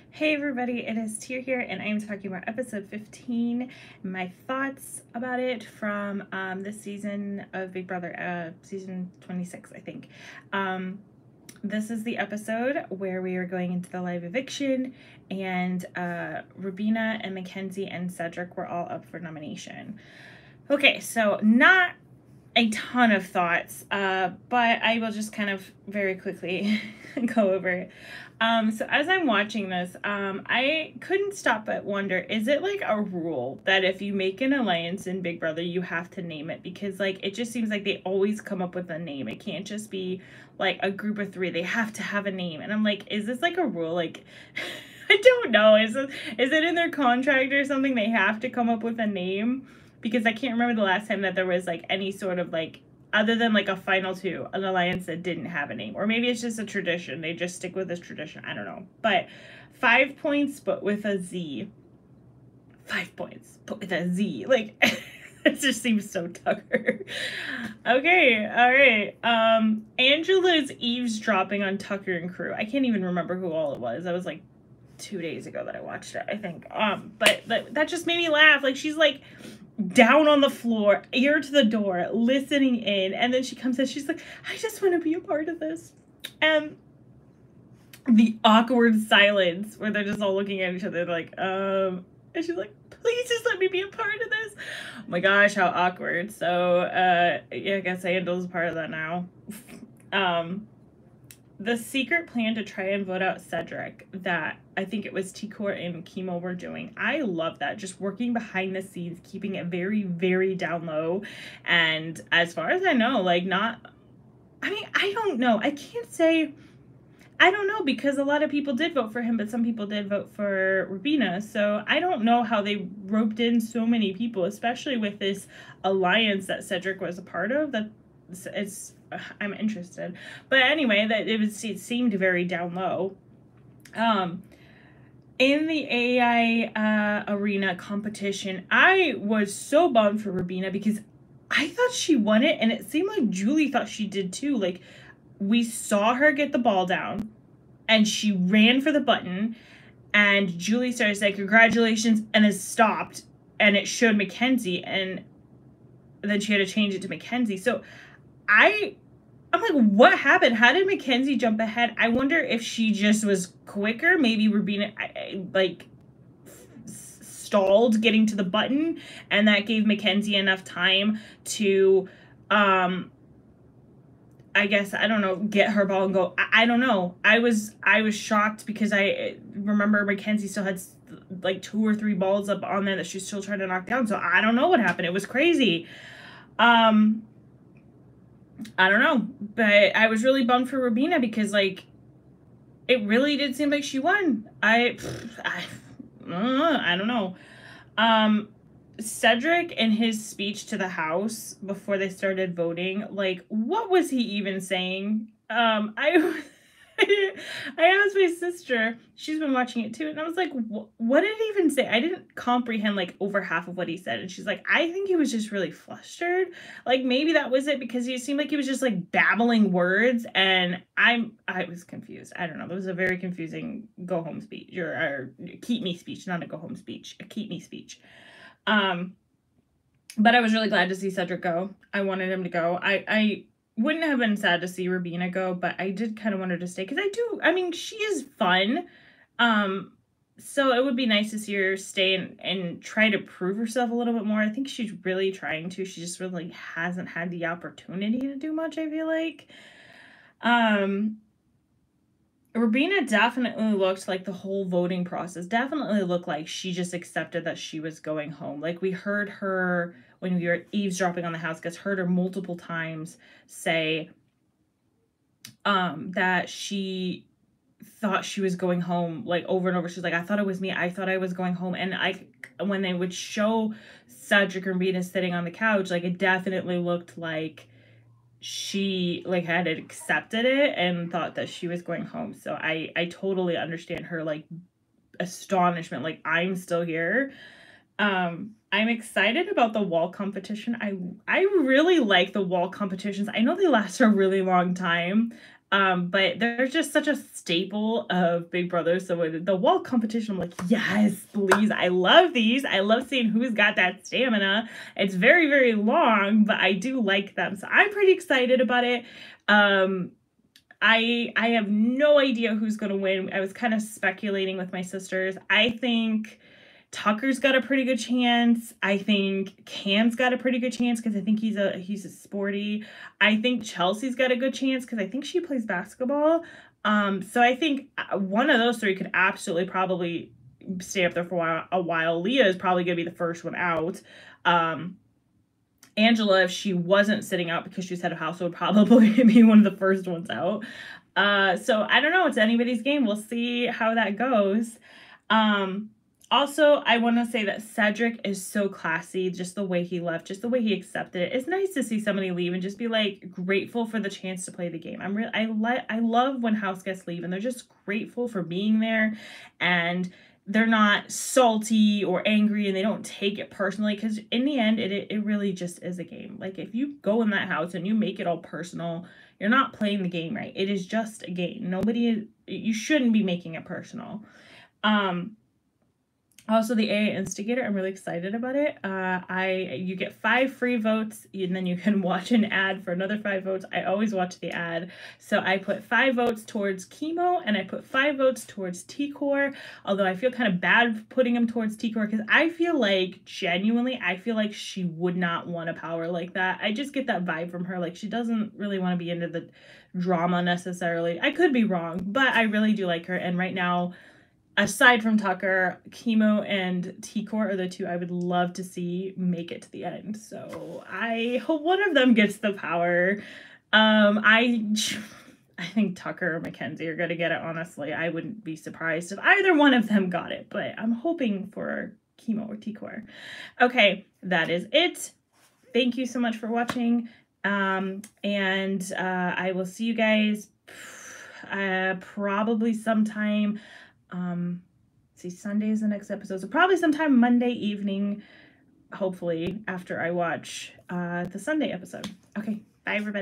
Hey everybody, it is Tia here, and I am talking about episode 15, my thoughts about it from this season of Big Brother, season 26, I think. This is the episode where we are going into the live eviction, and Rubina and Mackenzie and Cedric were all up for nomination. Okay, so not a ton of thoughts, but I will just kind of very quickly go over it. So as I'm watching this, I couldn't stop but wonder, is it like a rule that if you make an alliance in Big Brother, you have to name it? Because like, it just seems like they always come up with a name. It can't just be like a group of three. They have to have a name. And I'm like, is this like a rule? Like, I don't know. Is it in their contract or something? They have to come up with a name? Because I can't remember the last time that there was like any sort of like, other than like a final two, an alliance that didn't have a name. Or maybe it's just a tradition. They just stick with this tradition. I don't know. But 5 points, but with a Z. 5 points, but with a Z. Like, it just seems so Tucker. Okay, all right. Angela's eavesdropping on Tucker and crew. I can't even remember who all it was. That was like 2 days ago that I watched it, I think. But that just made me laugh. Like, she's like down on the floor, ear to the door, listening in, and then she comes in, she's like, I just want to be a part of this. And the awkward silence where they're just all looking at each other like, and she's like, please just let me be a part of this. Oh my gosh, how awkward. So yeah, I guess Angel's a part of that now. The secret plan to try and vote out Cedric that I think it was T-Core and Chemo were doing. I love that. Just working behind the scenes, keeping it very, very down low. And as far as I know, like I don't know. I can't say, I don't know, because a lot of people did vote for him, but some people did vote for Rubina. So I don't know how they roped in so many people, especially with this alliance that Cedric was a part of. I'm interested. But anyway, it seemed very down low. In the AI arena competition, I was so bummed for Rubina because I thought she won it, and it seemed like Julie thought she did too. Like, we saw her get the ball down, and she ran for the button, and Julie started saying, congratulations, and it stopped, and it showed Mackenzie, and then she had to change it to Mackenzie. So I'm like, what happened? How did Mackenzie jump ahead? I wonder if she just was quicker. Maybe Rubina like stalled getting to the button, and that gave Mackenzie enough time to I guess, I don't know, get her ball and go. I don't know. I was shocked because I remember Mackenzie still had like 2 or 3 balls up on there that she's still trying to knock down. So I don't know what happened. It was crazy. I don't know, but I was really bummed for Rubina because, like, it really did seem like she won. I don't know. Cedric in his speech to the house before they started voting, like, what was he even saying? I asked my sister, she's been watching it too, and I was like, what did he even say? I didn't comprehend like over half of what he said, and she's like, I think he was just really flustered. Like, maybe that was it, because he seemed like he was just like babbling words, and I was confused. I don't know. It was a very confusing go home speech, or keep me speech, not a go home speech, a keep me speech. But I was really glad to see Cedric go. I wanted him to go. I wouldn't have been sad to see Rubina go, but I did kind of want her to stay, because I mean, she is fun. So it would be nice to see her stay and try to prove herself a little bit more. I think she's really trying to. She just really hasn't had the opportunity to do much, I feel like. Rubina definitely looked like the whole voting process definitely looked like she just accepted that she was going home. Like, we heard her when we were eavesdropping on the houseguest, heard her multiple times say that she thought she was going home, like, over and over. She's like, I thought it was me. I thought I was going home. And when they would show Cedric and Rubina sitting on the couch, like, it definitely looked like she like had accepted it and thought that she was going home. So I totally understand her like astonishment, like, I'm still here. I'm excited about the wall competition. I really like the wall competitions. I know they last a really long time. But they're just such a staple of Big Brother. So with the wall competition, I'm like, yes, please. I love these. I love seeing who's got that stamina. It's very, very long, but I do like them. So I'm pretty excited about it. I have no idea who's going to win. I was kind of speculating with my sisters. I think Tucker's got a pretty good chance. I think Cam's got a pretty good chance because I think he's a sporty. I think Chelsea's got a good chance because I think she plays basketball. So I think one of those three could absolutely probably stay up there for a while. Leah is probably going to be the first one out. Angela, if she wasn't sitting out because she's head of house, would probably be one of the first ones out. So I don't know. It's anybody's game. We'll see how that goes. Also, I want to say that Cedric is so classy, just the way he left, just the way he accepted it. It's nice to see somebody leave and just be like grateful for the chance to play the game. I love when house guests leave and they're just grateful for being there, and they're not salty or angry and they don't take it personally, because in the end, it really just is a game. Like, if you go in that house and you make it all personal, you're not playing the game right. It is just a game. You shouldn't be making it personal. Also, the AA Instigator, I'm really excited about it. You get 5 free votes, and then you can watch an ad for another 5 votes. I always watch the ad. So I put 5 votes towards Chemo, and I put 5 votes towards T-Core, although I feel kind of bad putting them towards T-Core, because I feel like, genuinely, I feel like she would not want a power like that. I just get that vibe from her. Like, she doesn't really want to be into the drama necessarily. I could be wrong, but I really do like her, and right now, aside from Tucker, Chemo and T-Core are the 2 I would love to see make it to the end. So I hope one of them gets the power. I think Tucker or Mackenzie are going to get it, honestly. I wouldn't be surprised if either one of them got it, but I'm hoping for Chemo or T-Core. Okay, that is it. Thank you so much for watching. And I will see you guys probably sometime. See, Sunday is the next episode, so probably sometime Monday evening, hopefully, after I watch the Sunday episode. Okay, bye everybody.